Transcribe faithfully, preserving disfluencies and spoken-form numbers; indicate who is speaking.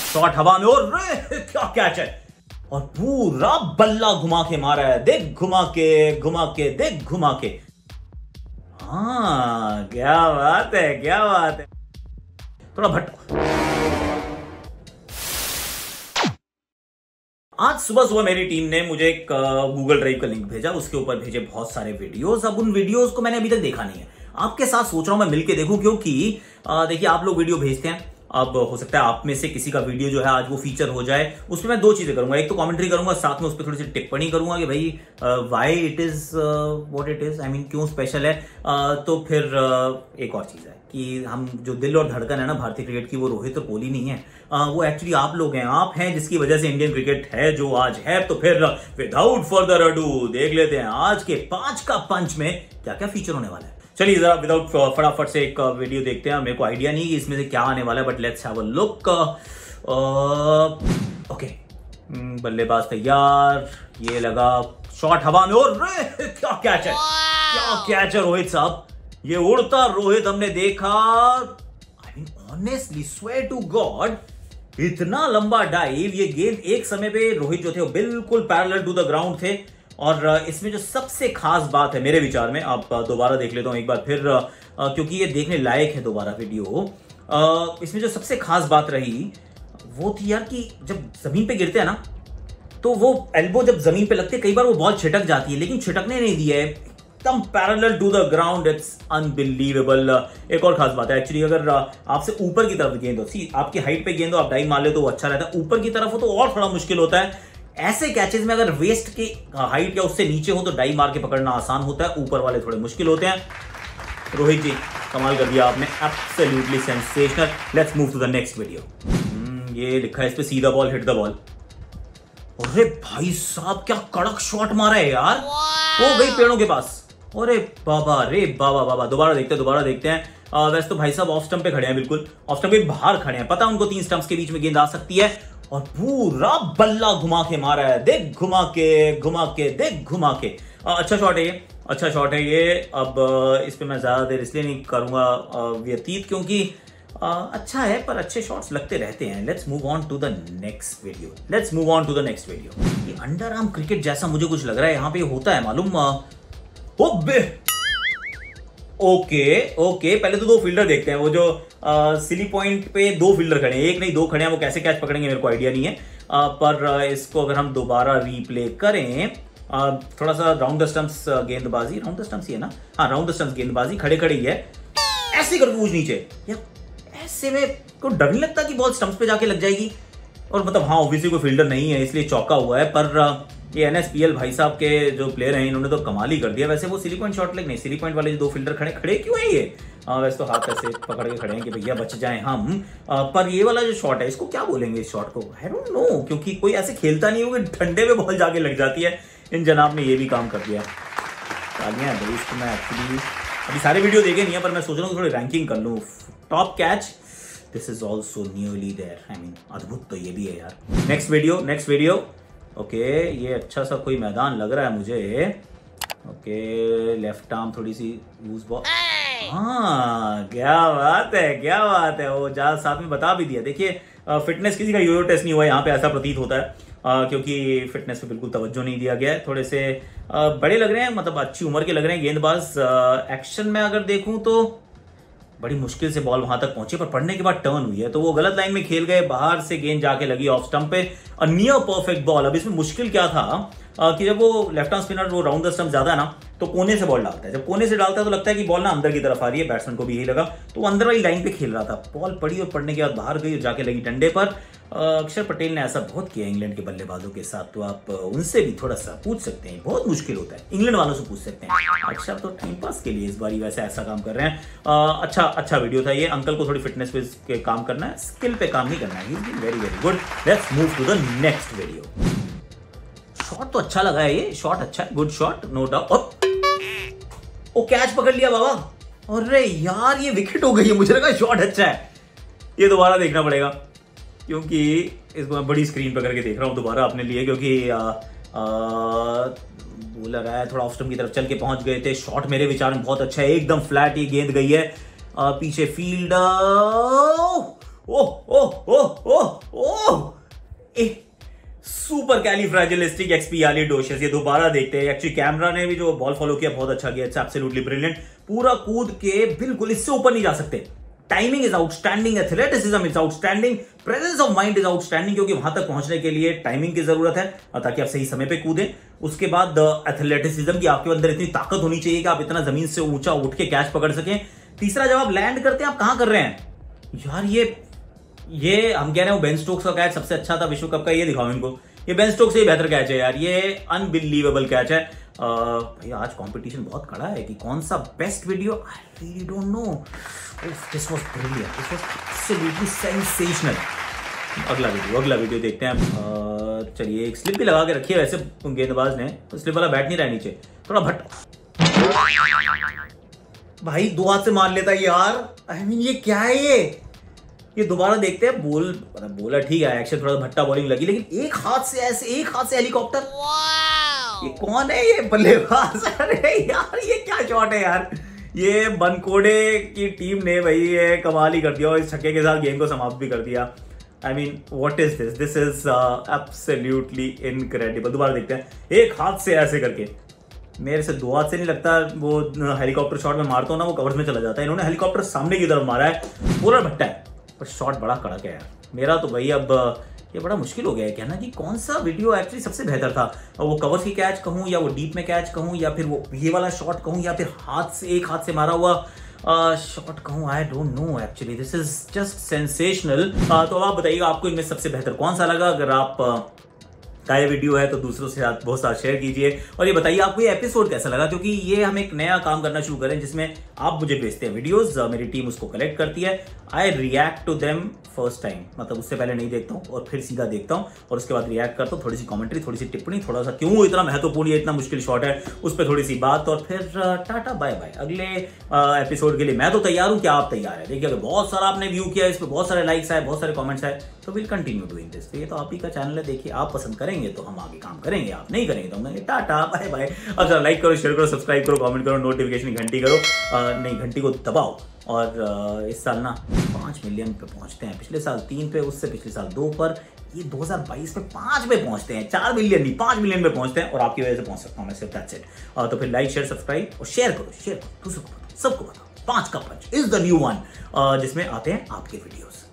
Speaker 1: Shot हवा में और रे क्या कैच है और पूरा बल्ला घुमा के मारा है। देख घुमा के घुमा के देख घुमा के। हाँ क्या बात है क्या बात है। थोड़ा भट्ट। आज सुबह सुबह मेरी टीम ने मुझे एक गूगल ड्राइव का लिंक भेजा, उसके ऊपर भेजे बहुत सारे वीडियोस। अब उन वीडियोस को मैंने अभी तक देखा नहीं है, आपके साथ सोच रहा हूं मैं मिलके देखूं, क्योंकि देखिए आप लोग वीडियो भेजते हैं, अब हो सकता है आप में से किसी का वीडियो जो है आज वो फीचर हो जाए। उसमें मैं दो चीजें करूंगा, एक तो कमेंट्री करूंगा, साथ में उस पर थोड़ी सी टिप्पणी करूंगा कि भाई why it is what it is, I mean क्यों स्पेशल है। uh, तो फिर uh, एक और चीज है कि हम जो दिल और धड़कन है ना भारतीय क्रिकेट की, वो रोहित और कोहली नहीं है, uh, वो एक्चुअली आप लोग हैं, आप हैं जिसकी वजह से इंडियन क्रिकेट है जो आज है। तो फिर विदाउट फर्दर अडू देख लेते हैं आज के पांच का पंच में क्या क्या फीचर होने वाला है। चलिए जरा विदाउट फटाफट से एक वीडियो देखते हैं। मेरे को आइडिया नहीं कि इसमें से क्या आने वाला है, but let's have a look. Okay, बल्लेबाज तैयार, ये लगा शॉट हवा में और रे क्या कैच है क्या कैच है रोहित साहब, ये उड़ता रोहित हमने देखा। I mean honestly swear to God, इतना लंबा डाइव, ये गेंद एक समय पे रोहित जो थे वो बिल्कुल पैरेलल टू द ग्राउंड थे। और इसमें जो सबसे खास बात है मेरे विचार में, आप दोबारा देख लेता हूं एक बार फिर क्योंकि ये देखने लायक है दोबारा वीडियो। इसमें जो सबसे खास बात रही वो थी यार कि जब जमीन पे गिरते हैं ना, तो वो एल्बो जब जमीन पे लगते हैं कई बार वो बॉल छिटक जाती है, लेकिन छिटकने नहीं दिया है, एकदम parallel to the ground. It's unbelievable. एक और खास बात है एक्चुअली, अगर आपसे ऊपर की तरफ गेंद हो, सी आपकी हाइट पे गेंद हो, आप डाइव मार ले तो वो अच्छा रहता है, ऊपर की तरफ हो तो और थोड़ा मुश्किल होता है। ऐसे कैचेस में अगर वेस्ट की हाइट या उससे नीचे हो तो डाइव मार के पकड़ना आसान होता है, ऊपर वाले थोड़े मुश्किल होते हैं। रोहित जी कमाल कर दिया आपने, absolutely sensational. Let's move to the next video. ये लिखा है इस पे सीधा बॉल हिट द बॉल। अरे भाई साहब क्या कड़क शॉट मारा है यार, वो गई पेड़ों के पास। अरे बाबा रे बाबा बाबा, दोबारा देखते हैं दोबारा देखते हैं। वैसे तो भाई साहब ऑफ स्टंप पे खड़े हैं, बिल्कुल ऑफ स्टंप पे बाहर खड़े हैं, पता उनको तीन स्टंप्स के बीच में गेंद आ सकती है और पूरा बल्ला घुमा के मारा है। देख घुमा के घुमा के देख घुमा के। अच्छा शॉट है ये, अच्छा शॉट है ये। अब इस पे मैं ज्यादा देर इसलिए नहीं करूंगा व्यतीत क्योंकि अच्छा है, पर अच्छे शॉट्स लगते रहते हैं। Let's move on to the next video let's move on to the next video. ये अंडर आर्म क्रिकेट जैसा मुझे कुछ लग रहा है यहाँ पे होता है मालूम। ओ बे ओके ओके, पहले तो दो फील्डर देखते हैं। वो जो सिली पॉइंट पे दो फील्डर खड़े हैं, एक नहीं दो खड़े हैं, वो कैसे कैच पकड़ेंगे मेरे को आइडिया नहीं है। आ, पर आ, इसको अगर हम दोबारा रीप्ले करें, आ, थोड़ा सा राउंड द स्टंप्स गेंदबाजी, राउंड द स्टंप्स ही है ना, हाँ राउंड द स्टंप्स गेंदबाजी, खड़े खड़े ही है, ऐसे कर पूछ नीचे यार, ऐसे में को डर नहीं लगता कि बॉल स्टंप्स पे जाके लग जाएगी। और मतलब हाँ ऑब्वियसली कोई फील्डर नहीं है इसलिए चौका हुआ है, पर ये एनएसपीएल भाई साहब के जो प्लेयर हैं इन्होंने तो कमाल ही कर दिया। वैसे वो सिली पॉइंट शॉट लेग नहीं, सिली पॉइंट वाले जो दो फील्डर खड़े खड़े क्यों है ये, आ, वैसे तो हाथ ऐसे पकड़ के खड़े हैं कि भैया बच जाएं हम। आ, पर ये वाला जो शॉट है इसको क्या बोलेंगे इस शॉट को, आई डोंट नो, क्योंकि कोई ऐसे खेलता नहीं होगा, ठंडे में बॉल जाके लग जाती है। इन जनाब ने ये भी काम कर दिया, तालियां भाई इसको। मैं एक्चुअली अभी सारे वीडियो देखे नहीं है, पर मैं सोच रहा हूँ थोड़ी रैंकिंग कर लूँ। Top catch, this is also nearly there, I mean अद्भुत तो ये भी है यार। Next video next video okay okay, ये अच्छा सा कोई मैदान लग रहा है मुझे। ओके लेफ्ट आर्म थोड़ी सी लूज बॉल, हाँ क्या बात है क्या बात है। वो जा साथ में बता भी दिया। देखिए फिटनेस किसी का यूरो टेस्ट नहीं हुआ यहाँ पे, ऐसा प्रतीत होता है आ, क्योंकि फिटनेस पे बिल्कुल तवज्जो नहीं दिया गया है। थोड़े से आ, बड़े लग रहे हैं, मतलब अच्छी उम्र के लग रहे हैं गेंदबाज। एक्शन में अगर देखूं तो बड़ी मुश्किल से बॉल वहां तक पहुंची, पर पड़ने के बाद टर्न हुई है तो वो गलत लाइन में खेल गए, बाहर से गेंद जाके लगी ऑफ स्टंप पे, अ नियर परफेक्ट बॉल। अब इसमें मुश्किल क्या था आ, कि जब वो लेफ्ट आर्म स्पिनर वो राउंड द स्टंप ज्यादा है ना, तो कोने से बॉल डालता है। जब कोने से डालता है तो लगता है कि बॉल ना अंदर की तरफ आ रही है, बैट्समैन को भी यही लगा, तो वो अंदर वाली लाइन पे खेल रहा था। बॉल पड़ी और पड़ने के बाद बाहर गई और जाके लगी डंडे पर। अक्षर पटेल ने ऐसा बहुत किया इंग्लैंड के बल्लेबाजों के साथ, तो आप उनसे भी थोड़ा सा पूछ सकते हैं, बहुत मुश्किल होता है, इंग्लैंड वालों से पूछ सकते हैं। अक्षर तो टाइम पास के लिए इस बारी वैसे ऐसा काम कर रहे हैं। आ, अच्छा अच्छा वीडियो था ये। अंकल को थोड़ी फिटनेस पे काम करना है, स्किल पे काम नहीं करना है। Very very good. Let's move to the next video. Shot तो अच्छा लगा है ये, शॉट अच्छा है, गुड शॉट नो डाउट। ओ कैच पकड़ लिया बाबा, अरे यार ये विकेट हो गई है, मुझे लगा शॉट अच्छा है। ये दोबारा देखना पड़ेगा क्योंकि इसको मैं बड़ी स्क्रीन पर करके देख रहा हूँ दोबारा अपने लिए, क्योंकि बॉलर आया थोड़ा ऑफ स्टंप की तरफ चल के पहुंच गए थे। शॉट मेरे विचार में बहुत अच्छा है, एकदम फ्लैट ये गेंद गई है। आ, पीछे फील्ड, ओह ओह ओह ओह ए सुपर कैलिफ्रैजिलिस्टिक एक्सपियालिडोशियस, ये दोबारा देखते हैं। एक्चुअली कैमरा ने भी जो बॉल फॉलो किया बहुत अच्छा किया, इट्स एब्सोल्युटली ब्रिलियंट। पूरा कूद के बिल्कुल इससे ऊपर नहीं जा सकते। Timing is outstanding, athleticism is outstanding, presence of mind is outstanding, क्योंकि वहां तक पहुंचने के लिए टाइमिंग की जरूरत है ताकि आप सही समय पे कूदें। उसके बाद एथलेटिसिज्म की आपके अंदर इतनी ताकत होनी चाहिए कि आप इतना जमीन से ऊंचा उठ के कैच पकड़ सकें। तीसरा, जब आप लैंड करते हैं आप कहां कर रहे हैं यार? ये ये हम कह रहे हैं वो बेन स्टोक्स का कैच सबसे अच्छा था विश्व कप का, ये दिखाओ इनको। ये बेन स्टोक्स से बेहतर कैच है यार, ये अनबिलीवेबल कैच है। भैया आज कंपटीशन बहुत कड़ा है कि कौन सा best video, I really don't know. This was brilliant, this was absolutely sensational. अगला वीडियो अगला वीडियो देखते हैं हम। चलिए, एक स्लिप भी लगा के रखी है वैसे गेंदबाज ने, तो स्लिप वाला बैट नहीं रहा नीचे, थोड़ा भट्ट भाई दो हाथ से मार लेता यार। आई मीन ये क्या है ये ये दोबारा देखते हैं। बोल बोला ठीक है, एक्शन थोड़ा भट्टा बॉलिंग लगी, लेकिन एक हाथ से ऐसे, एक हाथ से हेलीकॉप्टर। ये कौन है ये बल्लेबाज? अरे यार ये क्या शॉट है यार। ये बनकोड़े की टीम ने भाई ये कमाल ही कर दिया और इस छक्के के साथ गेम को समाप्त भी कर दिया। I mean what is this this is absolutely incredible. दोबारा देखते हैं, एक हाथ से ऐसे करके। मेरे से दो हाथ से नहीं लगता, वो हेलीकॉप्टर शॉट में मारता हूं ना वो कवर्स में चला जाता है। इन्होंने हेलीकॉप्टर सामने की तरफ मारा है, पूरा भट्टा है, पर शॉट बड़ा कड़क है यार। मेरा तो भाई अब ये बड़ा मुश्किल हो गया है कहना कि कौन सा वीडियो एक्चुअली सबसे बेहतर था। वो कवर्स की कैच कहूं या वो डीप में कैच कहूं या फिर वो ये वाला शॉट कहूं या फिर हाथ से, एक हाथ से मारा हुआ शॉट कहूं, I don't know actually. This is just sensational. तो अब आप बताइएगा आपको इनमें सबसे बेहतर कौन सा लगा। अगर आप uh, का ये वीडियो है तो दूसरों से साथ बहुत सारा शेयर कीजिए और ये बताइए आपको ये एपिसोड कैसा लगा, क्योंकि ये हम एक नया काम करना शुरू करें जिसमें आप मुझे भेजते हैं वीडियोस, मेरी टीम उसको कलेक्ट करती है, I react to them first time, मतलब उससे पहले नहीं देखता हूँ और फिर सीधा देखता हूँ और उसके बाद रिएक्ट करता हूँ। थोड़ी सी कमेंट्री, थोड़ी सी टिप्पणी, थोड़ा सा क्यों इतना महत्वपूर्ण, इतना मुश्किल शॉट है उस पर थोड़ी सी बात, और फिर टाटा बाय बाय। अगले एपिसोड के लिए मैं तो तैयार हूँ, क्या आप तैयार है? देखिए अगर बहुत सारा आपने व्यू किया, इस पर बहुत सारे लाइक्स आए, बहुत सारे कॉमेंट्स आए, तो विल कंटिन्यू डूइंग दिस। ये तो आप ही का चैनल है, देखिए आप पसंद करेंगे तो हम आगे काम करेंगे, आप नहीं करेंगे तो हम कहेंगे टाटा बाय बाय। अच्छा, लाइक करो, शेयर करो, सब्सक्राइब करो, कमेंट करो, नोटिफिकेशन घंटी करो, नहीं घंटी को दबाओ। और इस साल ना पाँच मिलियन पे पहुंचते हैं, पिछले साल तीन पे, उससे पिछले साल दो पर, ये दो हज़ार बाईस में पाँच पे पहुंचते हैं, चार मिलियन नहीं पाँच मिलियन पे पहुंचते हैं और आपकी वजह से पहुंच सकता हूं मैं सिर्फ, दैट्स इट। तो फिर लाइक शेयर सब्सक्राइब और शेयर करो, शेयर करो, दूसरों को बताओ, सबको बताओ। पांच का पंच इज द न्यू वन, जिसमें आते हैं आपके वीडियोस।